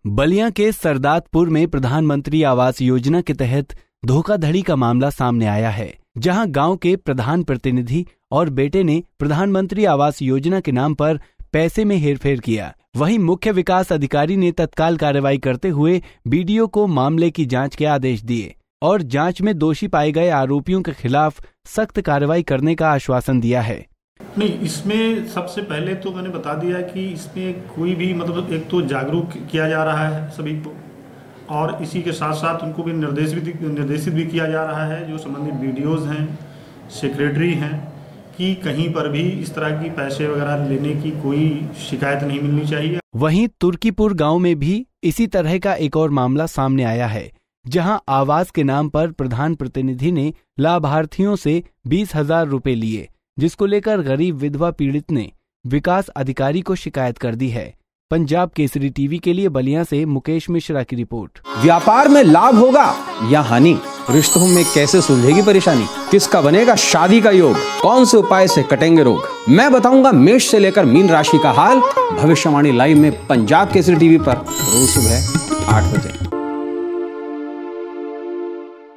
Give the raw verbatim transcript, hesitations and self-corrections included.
बलिया के सरदातपुर में प्रधानमंत्री आवास योजना के तहत धोखाधड़ी का मामला सामने आया है, जहां गांव के प्रधान प्रतिनिधि और बेटे ने प्रधानमंत्री आवास योजना के नाम पर पैसे में हेरफेर किया। वहीं मुख्य विकास अधिकारी ने तत्काल कार्रवाई करते हुए बीडीओ को मामले की जांच के आदेश दिए और जांच में दोषी पाए गए आरोपियों के खिलाफ सख्त कार्रवाई करने का आश्वासन दिया है। नहीं, इसमें सबसे पहले तो मैंने बता दिया कि इसमें कोई भी मतलब एक तो जागरूक किया जा रहा है सभी को, और इसी के साथ साथ उनको भी निर्देश भी निर्देशित भी किया जा रहा है जो संबंधित बीडीओज हैं, सेक्रेटरी हैं, कि कहीं पर भी इस तरह की पैसे वगैरह लेने की कोई शिकायत नहीं मिलनी चाहिए। वहीं तुर्कीपुर गांव में भी इसी तरह का एक और मामला सामने आया है, जहां आवास के नाम पर प्रधान प्रतिनिधि ने लाभार्थियों से बीस हजार रुपए लिए, जिसको लेकर गरीब विधवा पीड़ित ने विकास अधिकारी को शिकायत कर दी है। पंजाब केसरी टीवी के लिए बलिया से मुकेश मिश्रा की रिपोर्ट। व्यापार में लाभ होगा या हानि, रिश्तों में कैसे सुलझेगी परेशानी, किसका बनेगा शादी का योग, कौन से उपाय से कटेंगे रोग, मैं बताऊंगा मेष से लेकर मीन राशि का हाल। भविष्यवाणी लाइव में पंजाब केसरी टीवी पर रोज सुबह आठ बजे।